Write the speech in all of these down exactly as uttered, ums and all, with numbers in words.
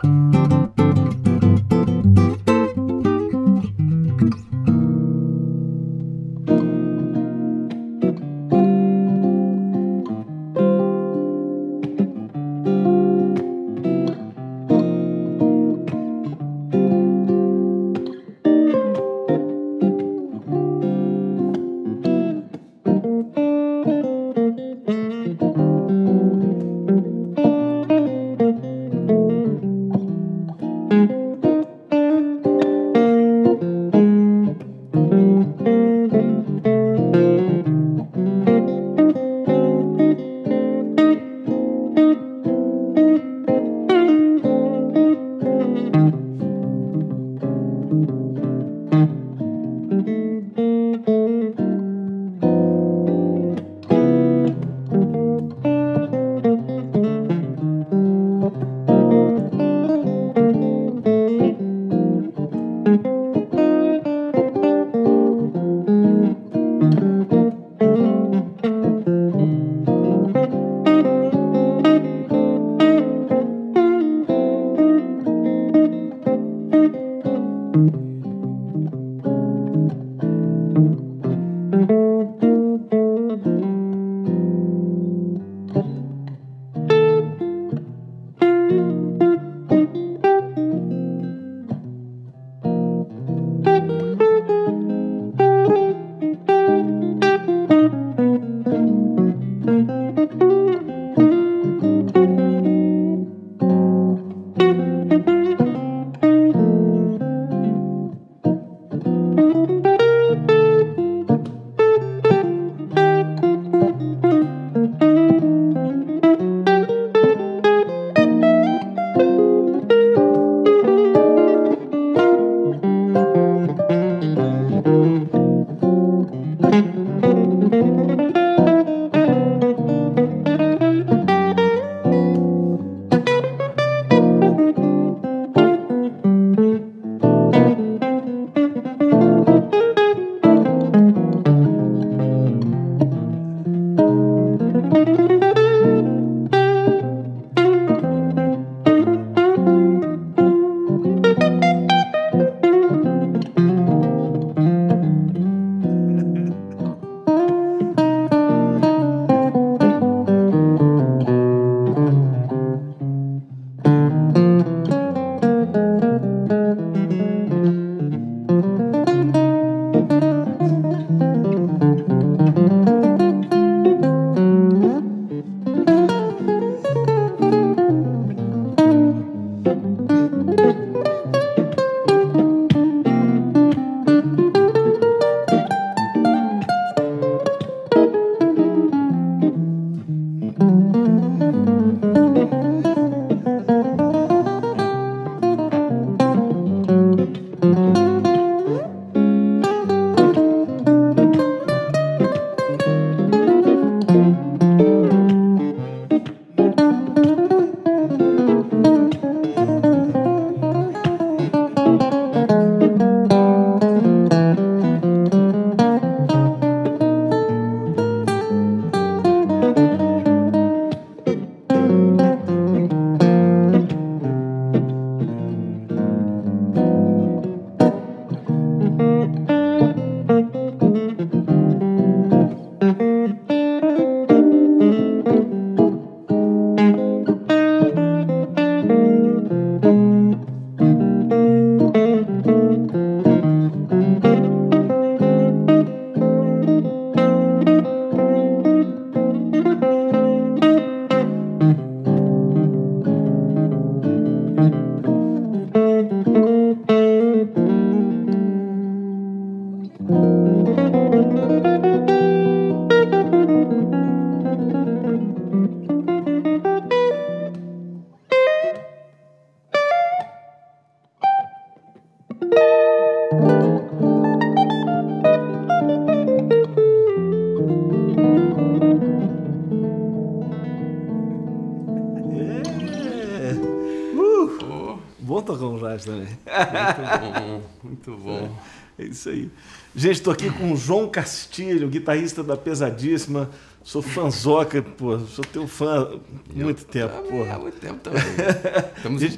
Também. Muito bom, muito bom. É, é isso aí. Gente, estou aqui com o João Castilho, guitarrista da Pesadíssima. Sou fãzoca, pô, sou teu fã há muito tempo, também, porra. Há muito tempo também. Estamos gente, empatados.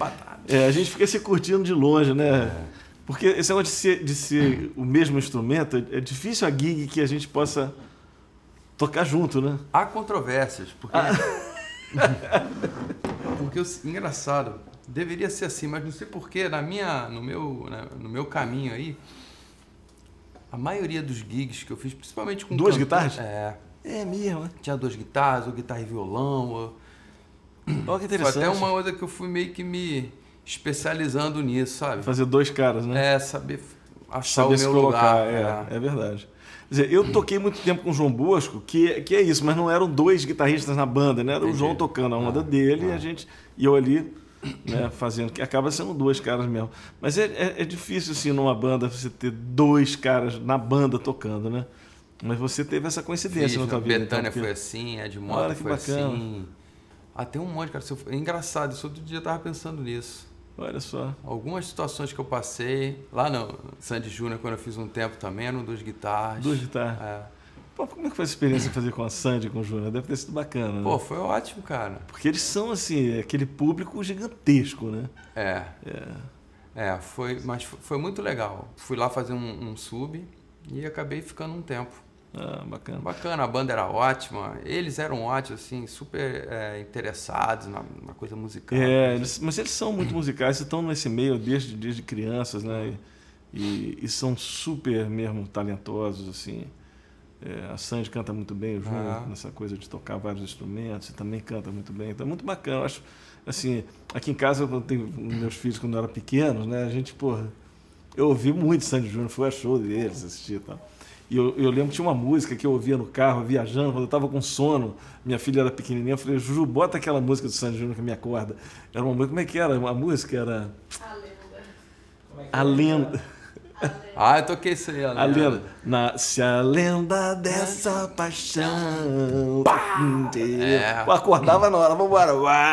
É, a gente fica se curtindo de longe, né? É. Porque esse negócio de ser, de ser o mesmo instrumento, é difícil a gig que a gente possa tocar junto, né? Há controvérsias, porque... Ah. porque, eu, engraçado, deveria ser assim, mas não sei porquê, na minha, no, meu, né, no meu caminho aí, a maioria dos gigs que eu fiz, principalmente com... Duas cantor, guitarras? É. É mesmo, né? Tinha duas guitarras, ou guitarra e violão. Ou... Olha que interessante. Foi até uma coisa que eu fui meio que me especializando nisso, sabe? Fazer dois caras, né? É, saber achar Saber o se meu colocar, lugar. é, É. é verdade. Quer dizer, eu toquei muito tempo com o João Bosco, que, que é isso, mas não eram dois guitarristas na banda, né? Era Entendi. o João tocando a onda Ah, dele ah. e a gente, e eu ali, né, fazendo, que acaba sendo dois caras mesmo. Mas é, é, é difícil, assim, numa banda, você ter dois caras na banda tocando, né? Mas você teve essa coincidência Fiz, na tua né? vida. Betânia então, foi porque... assim, Ed Olha, Mota que foi bacana. assim. Ah, tem um monte, cara. É engraçado, isso outro dia eu tava pensando nisso. Olha só. Algumas situações que eu passei, lá no Sandy Júnior, quando eu fiz um tempo também, eram duas guitarras. Duas guitarras. É. Pô, como é que foi a experiência de fazer com a Sandy e com o Júnior? Deve ter sido bacana, né? Pô, foi ótimo, cara. Porque eles são, assim, aquele público gigantesco, né? É. É. É, foi, mas foi foi muito legal. Fui lá fazer um, um sub e acabei ficando um tempo. Ah, bacana. Bacana, a banda era ótima, eles eram ótimos, assim, super é, interessados na, na coisa musical. É, eles, mas eles são muito musicais, estão nesse meio desde, desde crianças, né? E, e, e são super mesmo talentosos, assim. É, a Sandy canta muito bem, o João, Ah. nessa coisa de tocar vários instrumentos, e também canta muito bem. Então é muito bacana. Eu acho, assim, aqui em casa, eu tenho meus filhos quando eram pequenos, né? A gente, porra, eu ouvi muito Sandy Júnior, fui a show deles, assisti e tal. E eu, eu lembro que tinha uma música que eu ouvia no carro, viajando, quando eu estava com sono, minha filha era pequenininha, eu falei, Juju, bota aquela música do Sandy Júnior que me acorda. Era uma música, como é que era? A música era... A lenda. A Lenda. Ah, eu toquei isso aí, a A lenda. Nasce a lenda dessa paixão. É. Eu acordava na hora, vambora.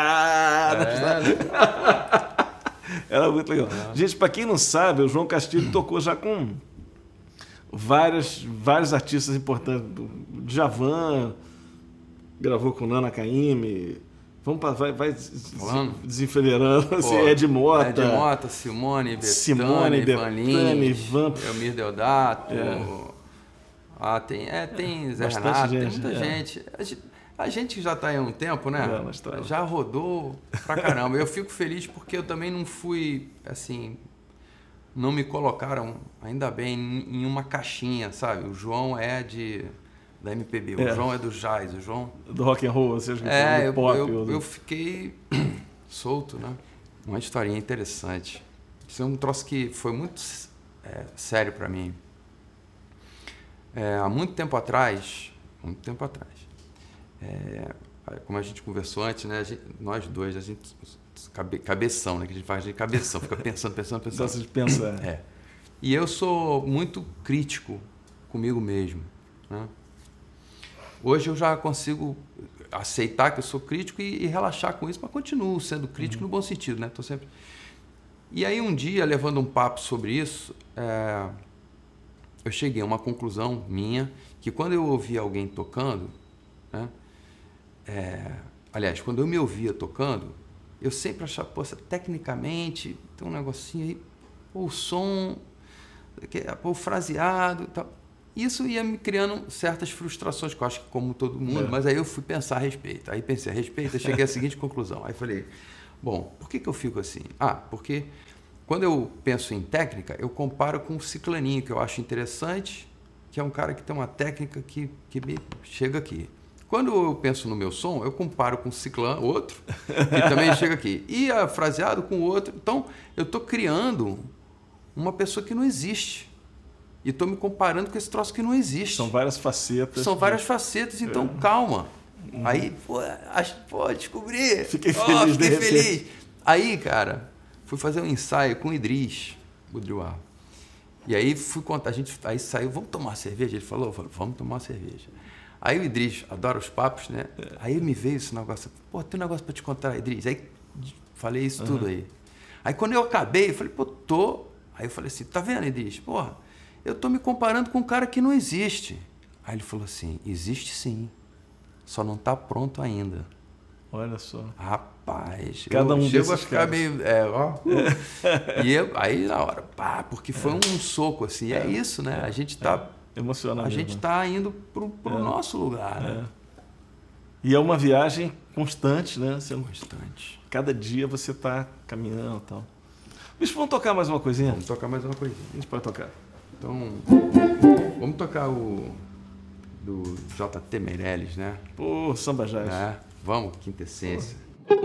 É. Era muito legal. Gente, para quem não sabe, o João Castilho tocou já com várias, vários artistas importantes. Djavan, gravou com Nana Caymmi. Vamos pra, vai, vai Falando? desenfileirando. Assim, Pô, Ed Mota. Ed Mota, Simone, Betânia, Simone, Ivan Betânia, Lins, Ivan. Elmir Deodato. É. Ah, tem, é, tem Zé Bastante Renato, gente, tem muita é. gente. A gente. A gente já está aí há um tempo, né? É, nós estamos. Já rodou pra caramba. Eu fico feliz porque eu também não fui, assim, não me colocaram, ainda bem, em uma caixinha, sabe? O João é de da M P B, o É. João é do jazz, o João... Do rock and roll, vocês que falam É, do eu, pop. eu, ou do- eu fiquei solto, né? Uma historinha interessante. Isso é um troço que foi muito é, sério para mim. É, há muito tempo atrás, muito tempo atrás, é, como a gente conversou antes, né? A gente, nós dois, a gente cabe, cabeção, né? Que a gente faz de cabeção, fica pensando, pensando, pensando. Gosta de pensar. É. E eu sou muito crítico comigo mesmo, né? Hoje eu já consigo aceitar que eu sou crítico e, e relaxar com isso, mas continuo sendo crítico Uhum. no bom sentido, né? Tô sempre... E aí um dia, levando um papo sobre isso, é, eu cheguei a uma conclusão minha, que quando eu ouvia alguém tocando, né? É, aliás, quando eu me ouvia tocando, eu sempre achava, poxa, tecnicamente, tem um negocinho aí, pô, o som, pô, o fraseado e tal. Isso ia me criando certas frustrações, que eu acho que como todo mundo, É. mas aí eu fui pensar a respeito. Aí pensei a respeito, eu cheguei à seguinte conclusão. Aí falei, bom, por que, que eu fico assim? Ah, porque quando eu penso em técnica, eu comparo com o Ciclaninho, que eu acho interessante, que é um cara que tem uma técnica que, que me chega aqui. Quando eu penso no meu som, eu comparo com o Ciclano, outro, que também chega aqui. E a fraseado com o outro. Então, eu estou criando uma pessoa que não existe. E estou me comparando com esse troço que não existe. São várias facetas. São várias facetas, então É. calma. Aí, pô, acho, pô, descobri. Fiquei Ó, feliz, de fiquei repente. feliz. Aí, cara, fui fazer um ensaio com o Idris Budriuar. E aí fui contar, a gente aí saiu, vamos tomar uma cerveja? Ele falou, eu falei, vamos tomar uma cerveja. Aí o Idris adora os papos, né? É. Aí me veio esse negócio, pô, tem um negócio para te contar, Idris. Aí falei isso tudo Uhum. aí. Aí quando eu acabei, eu falei, pô, tô. Aí eu falei assim, tá vendo, Idris? Porra, eu tô me comparando com um cara que não existe. Aí ele falou assim, existe sim, só não tá pronto ainda. Olha só. Rapaz, Cada eu um chego a desses ficar caras. meio... É, ó. E eu, aí na hora, pá, porque foi um soco, assim. É, é isso, né? A gente tá... É. Emocionante. A gente tá indo pro, pro É. nosso lugar, né? É. E é uma viagem constante, né? Você, Constante. cada dia você está caminhando e tal. Bicho, vamos tocar mais uma coisinha? Vamos tocar mais uma coisinha. A gente pode tocar. Então, vamos tocar o do J T Meirelles, né? Pô, samba jazz. É, vamos, quintessência.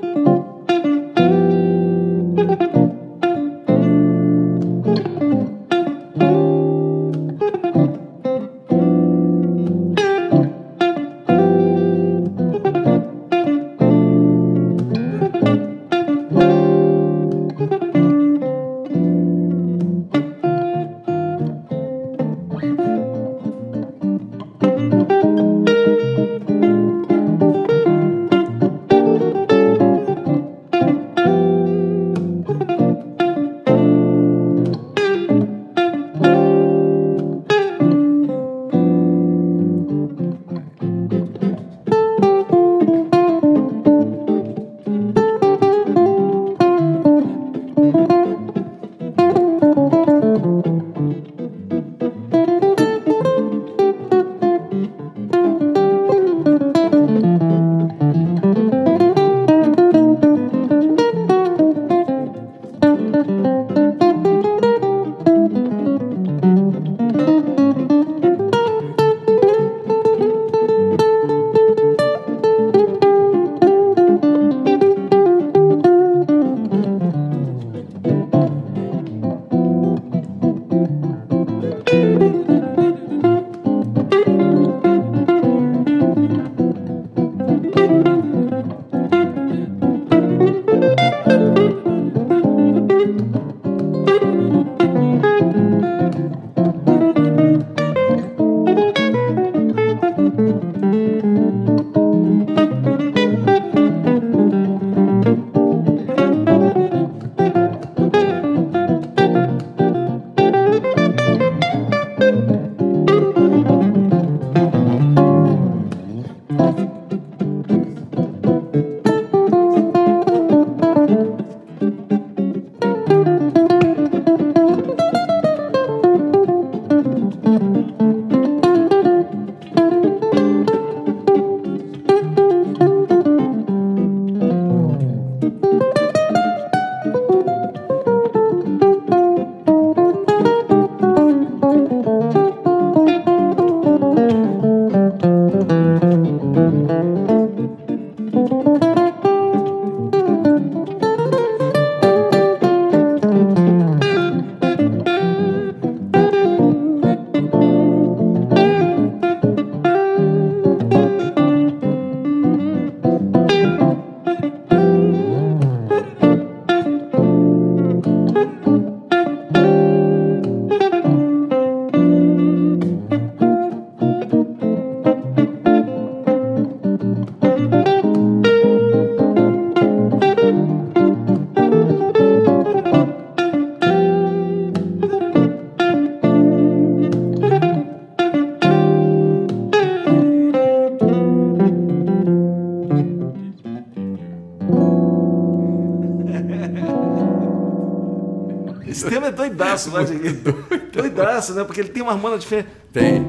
Esse tema é doidaço, né? Doidaço, né? Porque ele tem uma harmonia diferente. Tem.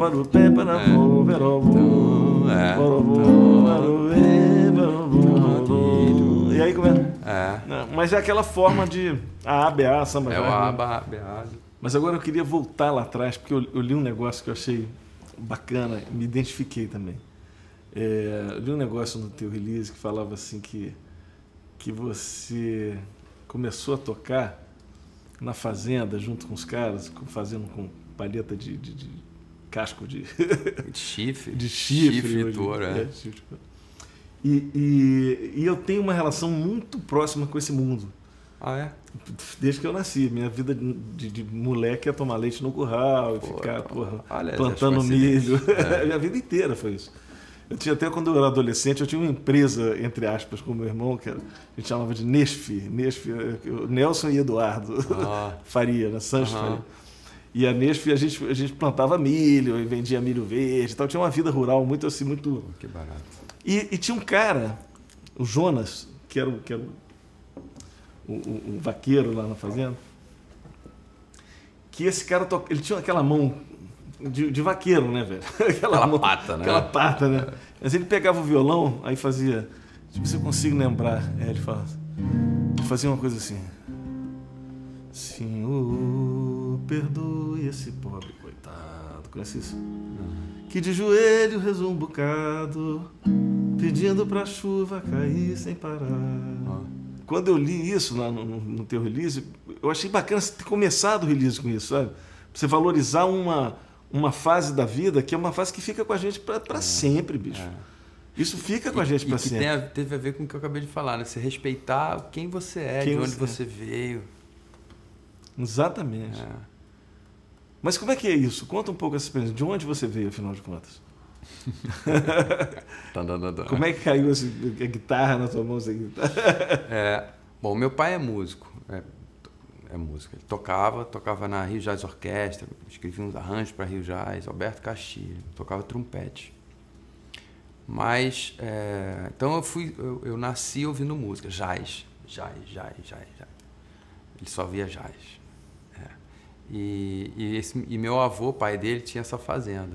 E aí como é? É. Mas é aquela forma de A, A, B, A, samba. É o A, B, A, B, A. Mas agora eu queria voltar lá atrás, porque eu, eu li um negócio que eu achei bacana, me identifiquei também. É, eu li um negócio no teu release que falava assim que, que você começou a tocar na fazenda junto com os caras, fazendo com palheta de, de, de casco de... de chifre. De chifre. Chifre hoje, touro, é. é chifre. E, e, e eu tenho uma relação muito próxima com esse mundo. Ah, é? Desde que eu nasci. Minha vida de, de moleque é tomar leite no curral e Porra, ficar porra, olha, plantando milho. É. Minha vida inteira foi isso. Eu tinha até quando eu era adolescente, eu tinha uma empresa, entre aspas, com meu irmão, que era, a gente chamava de Nesf, Nesf, Nelson e Eduardo Ah. Faria, né? Sanches Aham. Faria. E a Nesf, a gente, a gente plantava milho e vendia milho verde e tal. Tinha uma vida rural muito assim, muito... Que barato. E, e tinha um cara, o Jonas, que era, o, que era o, o, o vaqueiro lá na fazenda, que esse cara, to... ele tinha aquela mão de, de vaqueiro, né, velho? Aquela, aquela mão, pata, né? Aquela pata, né? Mas ele pegava o violão, aí fazia... Tipo, se eu consigo lembrar, é, ele fala... Ele fazia uma coisa assim... Senhor, perdoe esse pobre coitado. Conhece isso? Uhum. Que de joelho rezou um bocado, pedindo pra chuva cair sem parar. Uhum. Quando eu li isso no, no, no teu release, eu achei bacana você ter começado o release com isso, sabe? Pra você valorizar uma, uma fase da vida que é uma fase que fica com a gente pra, pra é. sempre, bicho. É. Isso fica com a gente para sempre. E que tem a, teve a ver com o que eu acabei de falar, né? Você respeitar quem você é, quem de onde você, você veio. Exatamente. É. Mas como é que é isso? Conta um pouco essa experiência. De onde você veio, afinal de contas? Como é que caiu essa, a guitarra na tua mão? Essa guitarra? É, bom, meu pai é músico. É, é músico. Ele tocava, tocava na Rio Jazz Orquestra, escrevia uns arranjos para Rio Jazz, Alberto Castilho, tocava trompete. Mas, é, então eu fui, eu, eu nasci ouvindo música, jazz, jazz, jazz, jazz, jazz. Ele só via jazz. É. E, e, esse, e meu avô, pai dele, tinha essa fazenda.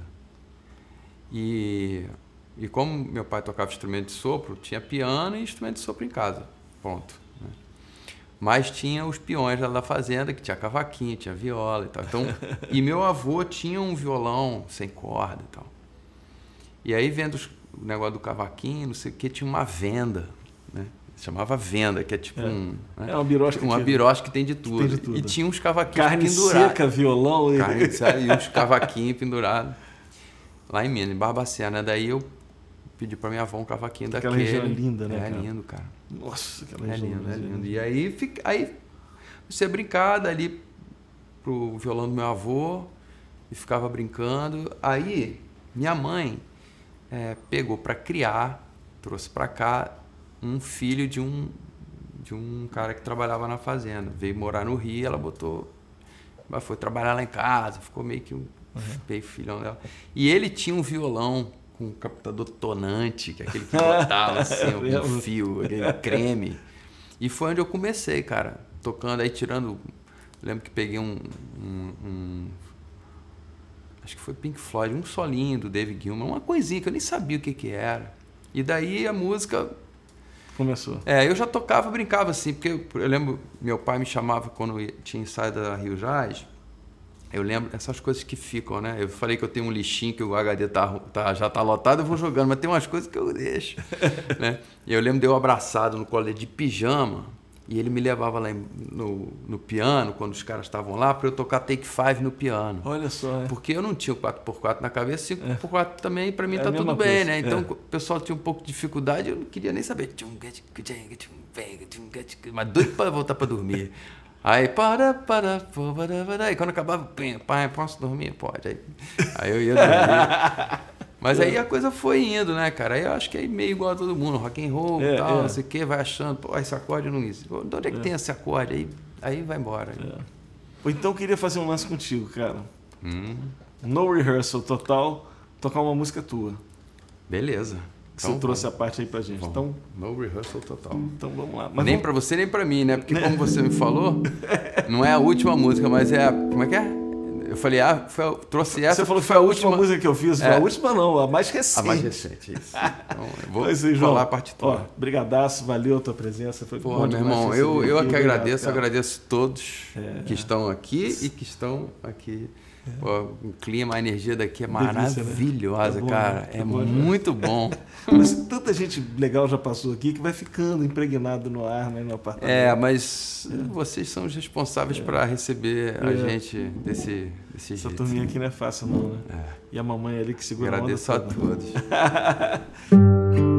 E, e como meu pai tocava instrumento de sopro, tinha piano e instrumento de sopro em casa, pronto. Né? Mas tinha os peões lá da fazenda, que tinha cavaquinho, tinha viola e tal. Então, e meu avô tinha um violão sem corda e tal. E aí, vendo os o negócio do cavaquinho, não sei o que, tinha uma venda, né? Chamava venda, que é tipo é. um... Né? É uma birosca. Uma birosca que tem de tudo. Tem de tudo. E tinha uns cavaquinhos Carne pendurados. seca, violão. E... Carne seca e uns cavaquinhos pendurados. Lá em Minas, em Barbacena. Daí eu pedi pra minha avó um cavaquinho daquele. Aquela região é linda, né, É cara? lindo, cara. Nossa, aquela é região lindo, é lindo. E aí, fica, aí você brincava ali pro violão do meu avô e ficava brincando. Aí, minha mãe... É, pegou para criar, trouxe para cá um filho de um, de um cara que trabalhava na fazenda. Veio morar no Rio, ela botou, foi trabalhar lá em casa, ficou meio que um uhum. meio filhão dela. E ele tinha um violão com um captador tonante, que é aquele que botava assim, um fio, aquele creme. E foi onde eu comecei, cara, tocando, aí tirando, lembro que peguei um, um, um acho que foi Pink Floyd, um solinho do David Gilmour, uma coisinha que eu nem sabia o que que era. E daí a música... Começou. É, eu já tocava, brincava assim, porque eu, eu lembro, meu pai me chamava quando tinha ensaio da Rio Jazz, eu lembro essas coisas que ficam, né? Eu falei que eu tenho um lixinho, que o H D tá, tá, já tá lotado, eu vou jogando, mas tem umas coisas que eu deixo, né? E eu lembro de eu abraçado no colo de pijama, e ele me levava lá no, no piano, quando os caras estavam lá, para eu tocar Take Five no piano. Olha só, é. Porque eu não tinha o quatro por quatro na cabeça, cinco por quatro é. também, para mim é tá tudo coisa. bem, né? Então é. o pessoal tinha um pouco de dificuldade, eu não queria nem saber. Mas doido para voltar para dormir. Aí, para, para, para, para, aí quando acabava, pai, posso dormir? Pode. Aí, aí eu ia dormir. Mas aí a coisa foi indo, né, cara? Aí eu acho que é meio igual a todo mundo, rock and roll e é, tal, é. não sei o quê, vai achando, pô, esse acorde não existe. De onde é que é. tem esse acorde? Aí, aí vai embora. É. Ou então eu queria fazer um lance contigo, cara. Hum. No rehearsal total, tocar uma música tua. Beleza. Então, você trouxe vamos. a parte aí pra gente. Então, no rehearsal total. Então vamos lá. Mas nem vamos... pra você, nem pra mim, né? Porque como você me falou, não é a última música, mas é a... Como é que é? Eu falei, ah, foi a... trouxe essa. Você falou que foi a última, última música que eu fiz. É. A última não, a mais recente. A mais recente, isso. Então, eu vou pois é, falar a partitura. Ó, brigadaço, valeu a tua presença. Foi Pô, bom meu irmão, eu, eu aqui, que agradeço, obrigado, agradeço todos é. que estão aqui e que estão aqui. É. Pô, o clima, a energia daqui é maravilhosa, Delícia, né? cara. Tá bom, é tá bom, muito bom. Mas tanta gente legal já passou aqui que vai ficando impregnado no ar, né, no apartamento. É, mas é. vocês são os responsáveis é. para receber a é. gente desse, desse Essa jeito. turminha aqui não é fácil não, né? É. E a mamãe ali que segura agradeço a onda. Agradeço a todos.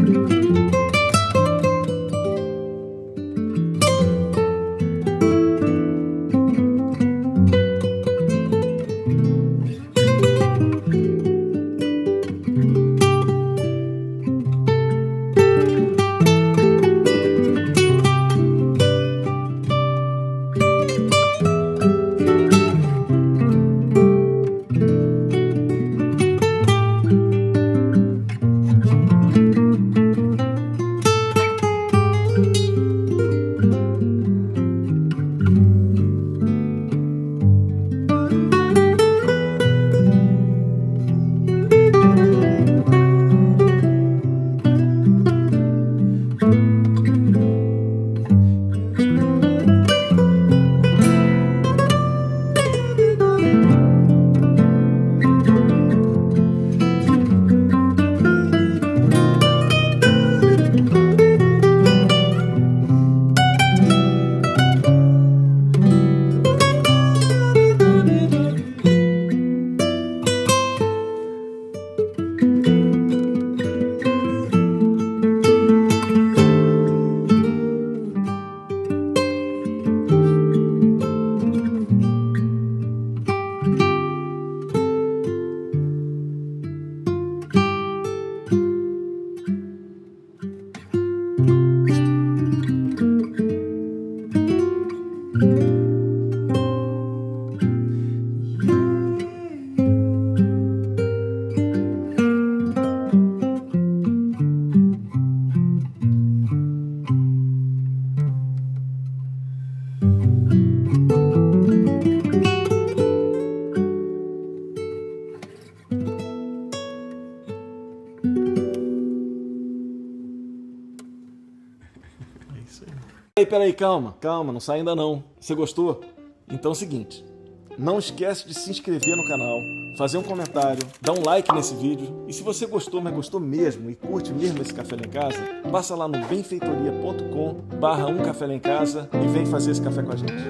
Peraí, peraí, calma, calma, não sai ainda não. Você gostou? Então é o seguinte, não esquece de se inscrever no canal, fazer um comentário, dar um like nesse vídeo. E se você gostou, mas gostou mesmo e curte mesmo esse Café Lá em Casa, passa lá no benfeitoria ponto com barra um café lá em casa e vem fazer esse café com a gente.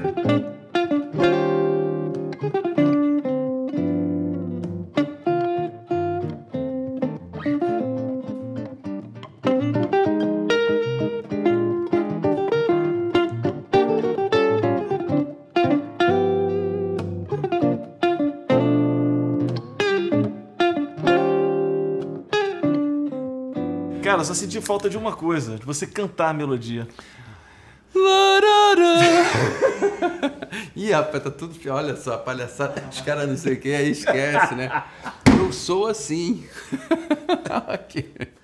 Cara, só senti falta de uma coisa, de você cantar a melodia. Ih, rapaz, tá tudo... Olha só, palhaçada. Os caras não sei o que, aí esquece, né? Eu sou assim. Aqui.